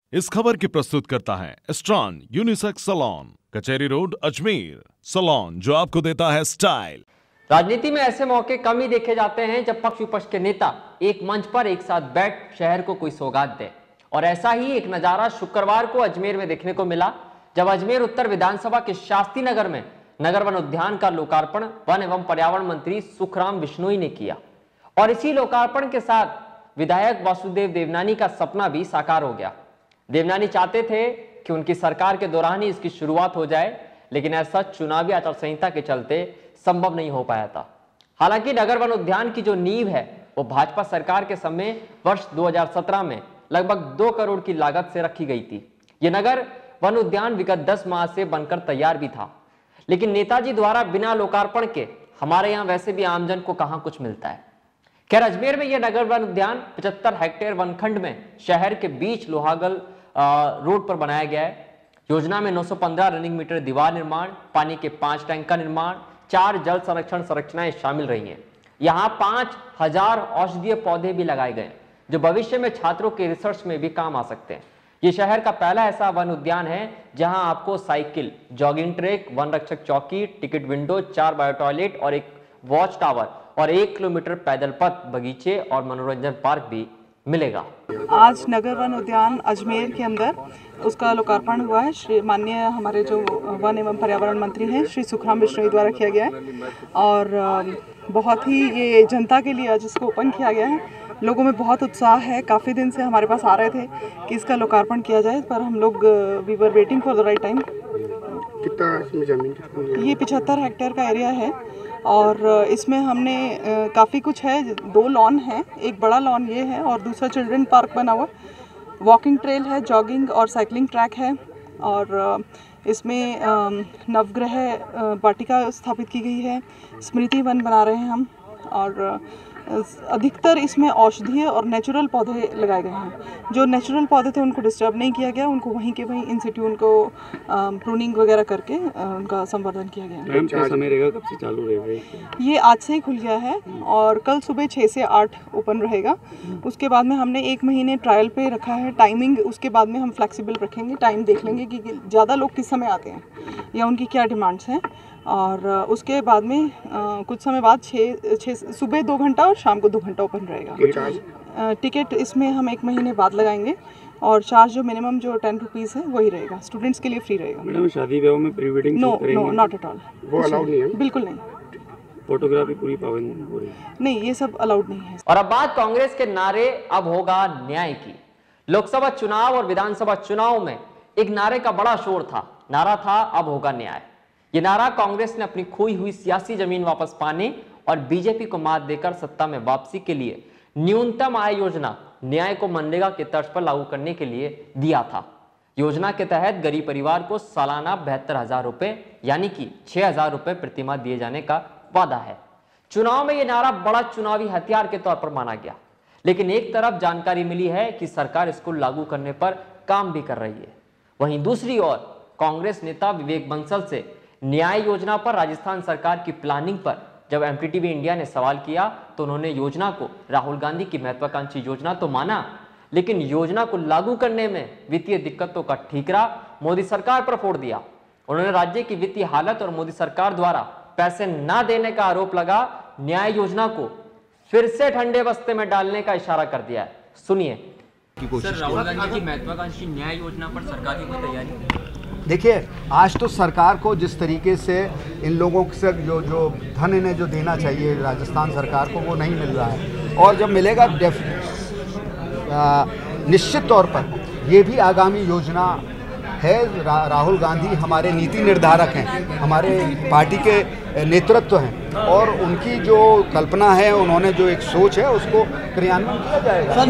इस खबर की प्रस्तुत करता है स्ट्रॉन unisex salon, Kachahri road, Ajmer. Salon जो आपको देता है स्टाइल। राजनीति में ऐसे मौके कम ही देखे जाते हैं जब पक्ष विपक्ष के नेता एक मंच पर एक साथ बैठ शहर को कोई सौगात दे। और ऐसा ही एक नजारा शुक्रवार को अजमेर में देखने को मिला, जब अजमेर उत्तर विधानसभा के शास्त्री नगर में नगर वन उद्यान का लोकार्पण वन एवं पर्यावरण मंत्री सुखराम बिश्नोई ने किया। और इसी लोकार्पण के साथ विधायक वासुदेव देवनानी का सपना भी साकार हो गया। देवनानी चाहते थे कि उनकी सरकार के दौरान ही इसकी शुरुआत हो जाए, लेकिन ऐसा चुनावी आचार संहिता के चलते संभव नहीं हो पाया था। हालांकि नगर वन उद्यान की जो नींव है वो भाजपा सरकार के समय वर्ष 2017 में लगभग 2 करोड़ की लागत से रखी गई थी। ये नगर वन उद्यान विगत 10 माह से बनकर तैयार भी था, लेकिन नेताजी द्वारा बिना लोकार्पण के हमारे यहाँ वैसे भी आमजन को कहां कुछ मिलता है। खैर, अजमेर में यह नगर वन उद्यान 75 हेक्टेयर वनखंड में शहर के बीच लोहागल रोड पर बनाया गया है। योजना में 915 रनिंग मीटर दीवार निर्माण, पानी के 5 टैंक का निर्माण, 4 जल संरक्षण संरचनाएं शामिल रही हैं। यहाँ 5000 औषधीय पौधे भी लगाए गए जो भविष्य में छात्रों के रिसर्च में भी काम आ सकते हैं। ये शहर का पहला ऐसा वन उद्यान है जहां आपको साइकिल, जॉगिंग ट्रैक, वन रक्षक चौकी, टिकट विंडो, 4 बायो टॉयलेट और एक वॉच टावर और 1 किलोमीटर पैदल पथ, बगीचे और मनोरंजन पार्क भी मिलेगा। आज नगर वन उद्यान अजमेर के अंदर उसका लोकार्पण हुआ है। श्री माननीय हमारे जो वन एवं पर्यावरण मंत्री हैं श्री सुखराम बिश्नोई द्वारा किया गया है और बहुत ही ये जनता के लिए आज इसको ओपन किया गया है। लोगों में बहुत उत्साह है। काफ़ी दिन से हमारे पास आ रहे थे कि इसका लोकार्पण किया जाए, पर हम लोग we were waiting for the right time. कितना इसमें जमीन? ये 75 हेक्टेयर का एरिया है और इसमें हमने काफ़ी कुछ है। 2 लॉन है, एक बड़ा लॉन ये है और दूसरा चिल्ड्रन पार्क बना हुआ, वॉकिंग ट्रेल है, जॉगिंग और साइकिलिंग ट्रैक है। और इसमें नवग्रह वाटिका स्थापित की गई है, स्मृति वन बना रहे हैं हम। और अधिकतर इसमें औषधीय और नेचुरल पौधे लगाए गए हैं। जो नेचुरल पौधे थे उनको डिस्टर्ब नहीं किया गया, उनको वहीं के वहीं इन सिटू उनको प्रूनिंग वगैरह करके उनका संवर्धन किया गया। क्या समय रहेगा, कब से चालू रहेगा? ये आज से ही खुल गया है और कल सुबह 6 से 8 ओपन रहेगा। उसके बाद में हमने 1 महीने ट्रायल पे रखा है टाइमिंग। उसके बाद में हम फ्लेक्सिबल रखेंगे, टाइम देख लेंगे कि ज़्यादा लोग किस समय आते हैं या उनकी क्या डिमांड्स हैं। और उसके बाद में कुछ समय बाद 6 सुबह 2 घंटा और शाम को 2 घंटा ओपन रहेगा। टिकट इसमें हम 1 महीने बाद लगाएंगे और चार्ज जो मिनिमम जो 10 रुपीज़ है वही रहेगा। स्टूडेंट्स के लिए फ्री रहेगा। मैडम, शादी ब्याह में pre wedding no not at all, वो अलाउड नहीं है? बिल्कुल नहीं। फोटोग्राफी पूरी पाबंदी हो रही है? नहीं, ये सब अलाउड नहीं है। और अब बात कांग्रेस के नारे अब होगा न्याय की। लोकसभा चुनाव और विधानसभा चुनाव में एक नारे का बड़ा शोर था। नारा था अब होगा न्याय। ये नारा कांग्रेस ने अपनी खोई हुई सियासी जमीन वापस पाने और बीजेपी को मात देकर सत्ता में वापसी के लिए न्यूनतम आय योजना न्याय को मनरेगा के तर्ज पर लागू करने के लिए दिया था। योजना के तहत गरीब परिवार को सालाना 72,000 रुपए यानी कि 6,000 रुपए प्रतिमाह दिए जाने का वादा है। चुनाव में यह नारा बड़ा चुनावी हथियार के तौर पर माना गया, लेकिन एक तरफ जानकारी मिली है कि सरकार इसको लागू करने पर काम भी कर रही है। वहीं दूसरी ओर कांग्रेस नेता विवेक बंसल से न्याय योजना पर राजस्थान सरकार की प्लानिंग पर जब एमटीटीवी इंडिया ने सवाल किया तो उन्होंने योजना को राहुल गांधी की महत्वाकांक्षी योजना तो माना, लेकिन योजना को लागू करने में वित्तीय दिक्कतों का ठीकरा मोदी सरकार पर फोड़ दिया। उन्होंने राज्य की वित्तीय हालत और मोदी सरकार द्वारा पैसे न देने का आरोप लगा न्याय योजना को फिर से ठंडे बस्ते में डालने का इशारा कर दिया है। सुनिए। सर, राहुल गांधी की महत्वाकांक्षी न्याय योजना पर सरकार की कोई तैयारी? देखिए, आज तो सरकार को जिस तरीके से इन लोगों से जो धन इन्हें जो देना चाहिए राजस्थान सरकार को वो नहीं मिल रहा है। और जब मिलेगा निश्चित तौर पर ये भी आगामी योजना है। राहुल गांधी हमारे नीति निर्धारक हैं, हमारे पार्टी के नेतृत्व हैं और उनकी जो कल्पना है, उन्होंने जो एक सोच है उसको क्रियान्वयन किया जाएगा।